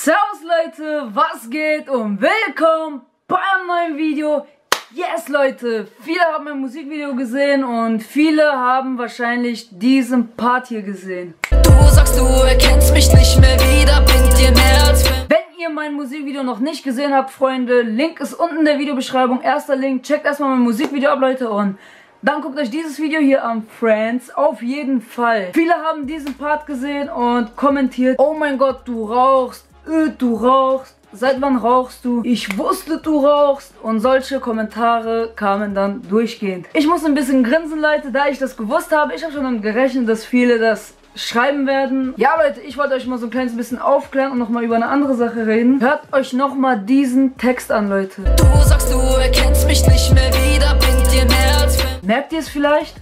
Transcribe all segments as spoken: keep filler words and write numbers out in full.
Servus Leute, was geht und willkommen bei einem neuen Video. Yes Leute, viele haben mein Musikvideo gesehen und viele haben wahrscheinlich diesen Part hier gesehen. Du sagst, du erkennst mich nicht mehr wieder, bin dir mehr als Fan. Wenn ihr mein Musikvideo noch nicht gesehen habt, Freunde, Link ist unten in der Videobeschreibung. Erster Link, checkt erstmal mein Musikvideo ab, Leute, und dann guckt euch dieses Video hier an, Friends, auf jeden Fall. Viele haben diesen Part gesehen und kommentiert: Oh mein Gott, du rauchst, äh, du rauchst, seit wann rauchst du? Ich wusste, du rauchst. Und solche Kommentare kamen dann durchgehend. Ich muss ein bisschen grinsen, Leute, da ich das gewusst habe. Ich habe schon damit gerechnet, dass viele das schreiben werden. Ja, Leute, ich wollte euch mal so ein kleines bisschen aufklären und nochmal über eine andere Sache reden. Hört euch nochmal diesen Text an, Leute. Du sagst, du erkennst mich nicht mehr wieder, bin dir mehr als Fan. Merkt ihr es vielleicht?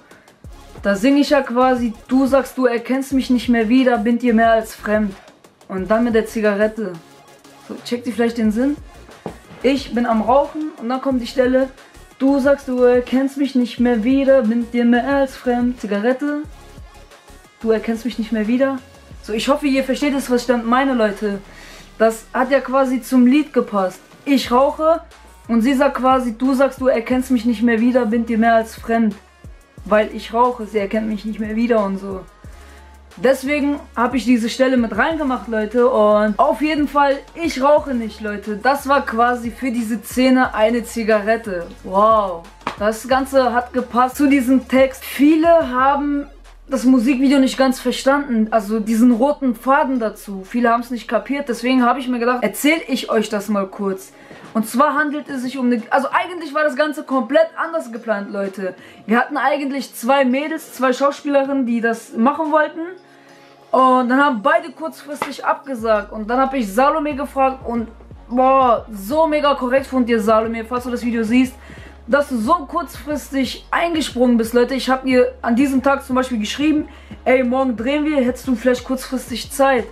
Da singe ich ja quasi: Du sagst, du erkennst mich nicht mehr wieder, bin dir mehr als fremd. Und dann mit der Zigarette. So, checkt ihr vielleicht den Sinn? Ich bin am Rauchen und dann kommt die Stelle: Du sagst, du erkennst mich nicht mehr wieder, bin dir mehr als fremd. Zigarette. Du erkennst mich nicht mehr wieder. So, ich hoffe, ihr versteht es, was ich damit meine, Leute. Das hat ja quasi zum Lied gepasst. Ich rauche und sie sagt quasi: Du sagst, du erkennst mich nicht mehr wieder, bin dir mehr als fremd. Weil ich rauche, sie erkennt mich nicht mehr wieder und so. Deswegen habe ich diese Stelle mit reingemacht, Leute. Und auf jeden Fall, ich rauche nicht, Leute. Das war quasi für diese Szene eine Zigarette. Wow. Das Ganze hat gepasst zu diesem Text. Viele haben das Musikvideo nicht ganz verstanden, also diesen roten Faden dazu. Viele haben es nicht kapiert, deswegen habe ich mir gedacht, erzähle ich euch das mal kurz. Und zwar handelt es sich um eine, also eigentlich war das Ganze komplett anders geplant, Leute. Wir hatten eigentlich zwei Mädels, zwei Schauspielerinnen, die das machen wollten. Und dann haben beide kurzfristig abgesagt. Und dann habe ich Salome gefragt und boah, so mega korrekt von dir, Salome, falls du das Video siehst, dass du so kurzfristig eingesprungen bist, Leute. Ich habe ihr an diesem Tag zum Beispiel geschrieben: Ey, morgen drehen wir, hättest du vielleicht kurzfristig Zeit?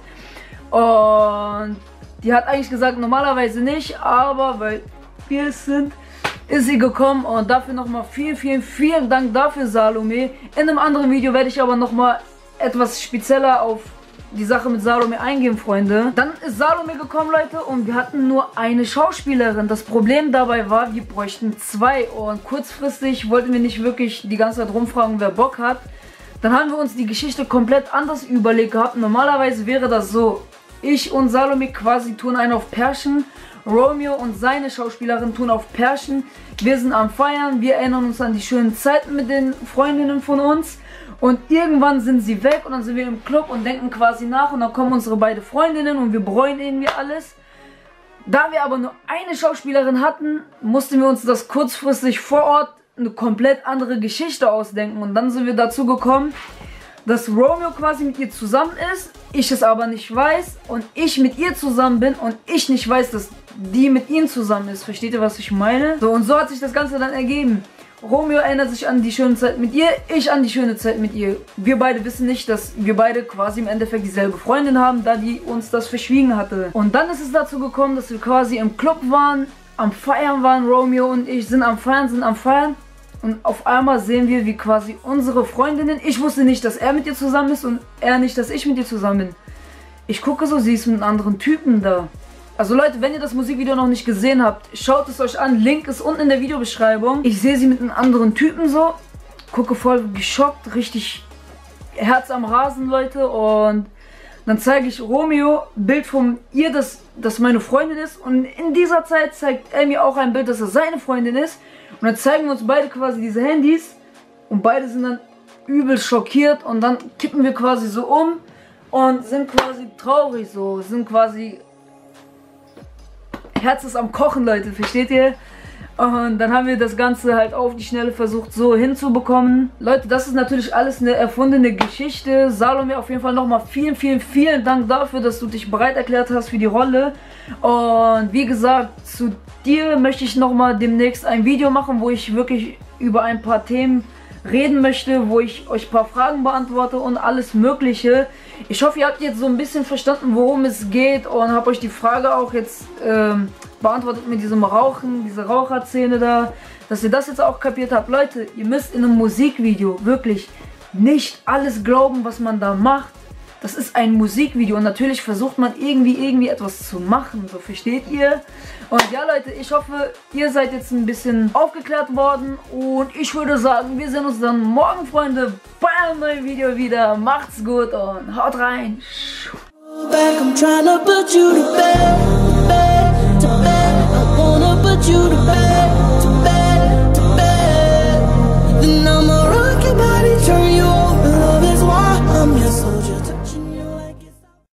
Und die hat eigentlich gesagt, normalerweise nicht, aber weil wir es sind, ist sie gekommen. Und dafür nochmal vielen, vielen, vielen Dank dafür, Salome. In einem anderen Video werde ich aber nochmal etwas spezieller auf die Sache mit Salome eingehen, Freunde. Dann ist Salome gekommen, Leute, und wir hatten nur eine Schauspielerin. Das Problem dabei war, wir bräuchten zwei. Und kurzfristig wollten wir nicht wirklich die ganze Zeit rumfragen, wer Bock hat. Dann haben wir uns die Geschichte komplett anders überlegt gehabt. Normalerweise wäre das so: Ich und Salome quasi tun einen auf Pärchen. Romeo und seine Schauspielerin tun auf Pärchen. Wir sind am Feiern, wir erinnern uns an die schönen Zeiten mit den Freundinnen von uns. Und irgendwann sind sie weg und dann sind wir im Club und denken quasi nach. Und dann kommen unsere beiden Freundinnen und wir bereuen irgendwie alles. Da wir aber nur eine Schauspielerin hatten, mussten wir uns das kurzfristig vor Ort eine komplett andere Geschichte ausdenken. Und dann sind wir dazu gekommen, dass Romeo quasi mit ihr zusammen ist, ich es aber nicht weiß und ich mit ihr zusammen bin und ich nicht weiß, dass die mit ihm zusammen ist. Versteht ihr, was ich meine? So, und so hat sich das Ganze dann ergeben. Romeo erinnert sich an die schöne Zeit mit ihr, ich an die schöne Zeit mit ihr. Wir beide wissen nicht, dass wir beide quasi im Endeffekt dieselbe Freundin haben, da die uns das verschwiegen hatte. Und dann ist es dazu gekommen, dass wir quasi im Club waren, am Feiern waren, Romeo und ich sind am Feiern, sind am Feiern. Und auf einmal sehen wir, wie quasi unsere Freundinnen, ich wusste nicht, dass er mit ihr zusammen ist und er nicht, dass ich mit ihr zusammen bin. Ich gucke so, sie ist mit einem anderen Typen da. Also Leute, wenn ihr das Musikvideo noch nicht gesehen habt, schaut es euch an. Link ist unten in der Videobeschreibung. Ich sehe sie mit einem anderen Typen so, gucke voll geschockt, richtig Herz am Rasen, Leute. Und dann zeige ich Romeo ein Bild von ihr, dass das meine Freundin ist. Und in dieser Zeit zeigt er mir auch ein Bild, dass das seine Freundin ist. Und dann zeigen wir uns beide quasi diese Handys und beide sind dann übel schockiert und dann kippen wir quasi so um und sind quasi traurig so, sind quasi, Herz ist am Kochen, Leute, versteht ihr? Und dann haben wir das Ganze halt auf die Schnelle versucht so hinzubekommen. Leute, das ist natürlich alles eine erfundene Geschichte. Salome, auf jeden Fall nochmal vielen, vielen, vielen Dank dafür, dass du dich bereit erklärt hast für die Rolle. Und wie gesagt, zu dir möchte ich nochmal demnächst ein Video machen, wo ich wirklich über ein paar Themen reden möchte, wo ich euch ein paar Fragen beantworte und alles Mögliche. Ich hoffe, ihr habt jetzt so ein bisschen verstanden, worum es geht und habt euch die Frage auch jetzt ähm, beantwortet mit diesem Rauchen, diese Raucherszene da, dass ihr das jetzt auch kapiert habt. Leute, ihr müsst in einem Musikvideo wirklich nicht alles glauben, was man da macht. das ist ein Musikvideo und natürlich versucht man irgendwie, irgendwie etwas zu machen, so versteht ihr? Und ja Leute, ich hoffe, ihr seid jetzt ein bisschen aufgeklärt worden und ich würde sagen, wir sehen uns dann morgen, Freunde, bei einem neuen Video wieder. Macht's gut und haut rein. Back, I'm tryna put you to bed, bed, to bed. I wanna put you to bed.